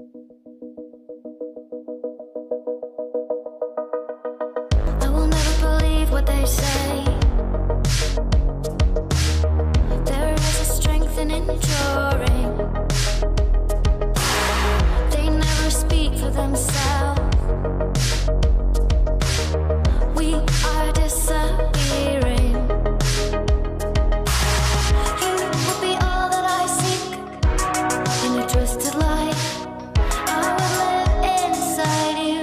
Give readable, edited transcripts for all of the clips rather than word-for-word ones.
I will never believe what they say. There is a strength in enduring. They never speak for themselves. We are disappearing. You will be all that I seek in a twisted light. I will live inside you.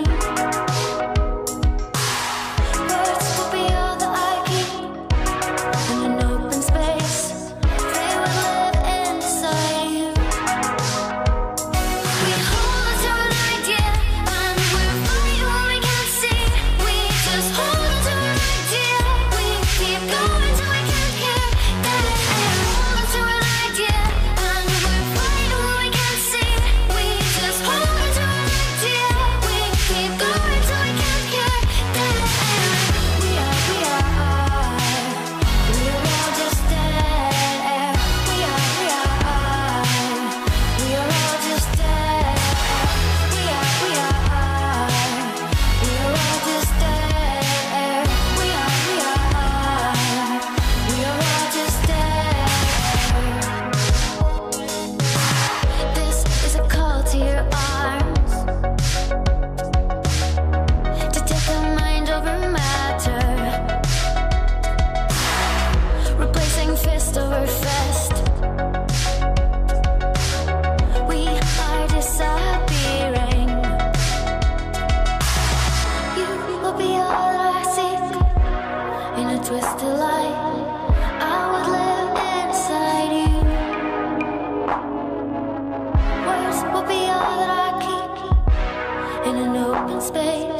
Words will be all that I keep in an open space. They will live inside you. We hold on to an idea and we're fighting what we can't see. We just hold on to an idea. We keep going till we can't hear that air. Hold on to an idea and we're fighting what we can't see. We just hold on to an idea. We keep going till we can't hear that air. We are all just dead air. We are all just dead. We are all just dead air. We are all just dead air. This is a call to your arms, to take the mind over matter, replacing fist over fist. We are disappearing. You will be all that I seek in a twisted light. I would live inside you. Words will be all that I keep in an open space.